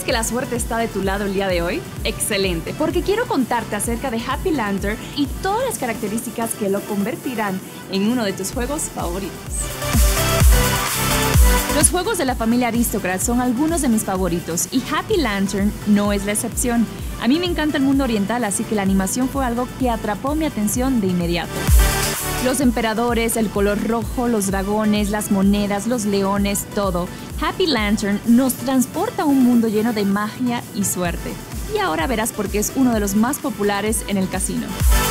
¿Sientes que la suerte está de tu lado el día de hoy? Excelente, porque quiero contarte acerca de Happy Lantern y todas las características que lo convertirán en uno de tus juegos favoritos. Los juegos de la familia Aristocrat son algunos de mis favoritos y Happy Lantern no es la excepción. A mí me encanta el mundo oriental, así que la animación fue algo que atrapó mi atención de inmediato. Los emperadores, el color rojo, los dragones, las monedas, los leones, todo. Happy Lantern nos transporta a un mundo lleno de magia y suerte. Y ahora verás por qué es uno de los más populares en el casino.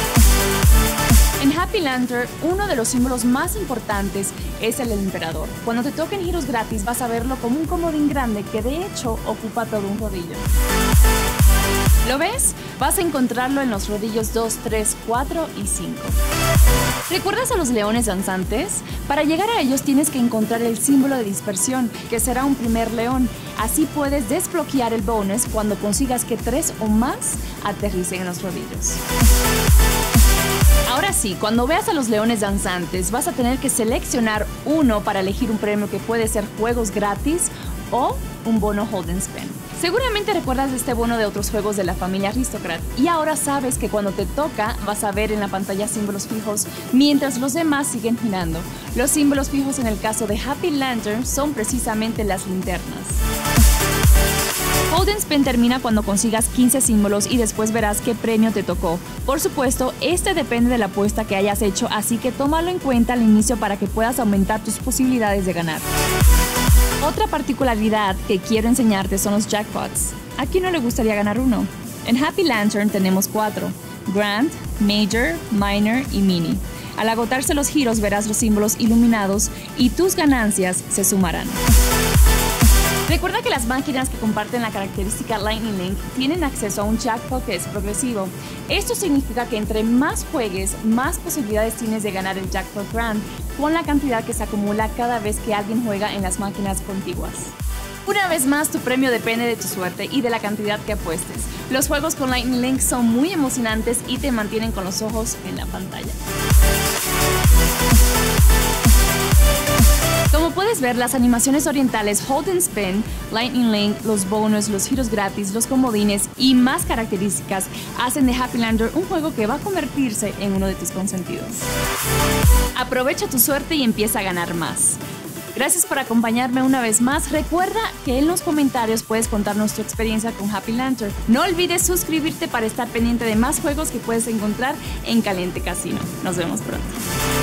En Happy Lantern, uno de los símbolos más importantes es el del emperador. Cuando te toquen giros gratis vas a verlo como un comodín grande que de hecho ocupa todo un rodillo. ¿Lo ves? Vas a encontrarlo en los rodillos 2, 3, 4 y 5. ¿Recuerdas a los leones danzantes? Para llegar a ellos tienes que encontrar el símbolo de dispersión, que será un primer león. Así puedes desbloquear el bonus cuando consigas que 3 o más aterricen en los rodillos. Ahora sí, cuando veas a los leones danzantes, vas a tener que seleccionar uno para elegir un premio que puede ser juegos gratis o un bono Hold and Spend. Seguramente recuerdas de este bono de otros juegos de la familia Aristocrat y ahora sabes que cuando te toca vas a ver en la pantalla símbolos fijos mientras los demás siguen girando. Los símbolos fijos en el caso de Happy Lantern son precisamente las linternas. Hold and Spend termina cuando consigas 15 símbolos y después verás qué premio te tocó. Por supuesto, este depende de la apuesta que hayas hecho, así que tómalo en cuenta al inicio para que puedas aumentar tus posibilidades de ganar. Otra particularidad que quiero enseñarte son los jackpots. ¿A quién no le gustaría ganar uno? En Happy Lantern tenemos 4: Grand, Major, Minor y Mini. Al agotarse los giros verás los símbolos iluminados y tus ganancias se sumarán. Recuerda que las máquinas que comparten la característica Lightning Link tienen acceso a un jackpot que es progresivo. Esto significa que entre más juegues, más posibilidades tienes de ganar el jackpot Grand con la cantidad que se acumula cada vez que alguien juega en las máquinas contiguas. Una vez más, tu premio depende de tu suerte y de la cantidad que apuestes. Los juegos con Lightning Link son muy emocionantes y te mantienen con los ojos en la pantalla. Como puedes ver, las animaciones orientales Hold and Spin, Lightning Link, los bonus, los giros gratis, los comodines y más características hacen de Happy Lantern un juego que va a convertirse en uno de tus consentidos. Aprovecha tu suerte y empieza a ganar más. Gracias por acompañarme una vez más. Recuerda que en los comentarios puedes contarnos tu experiencia con Happy Lantern. No olvides suscribirte para estar pendiente de más juegos que puedes encontrar en Caliente Casino. Nos vemos pronto.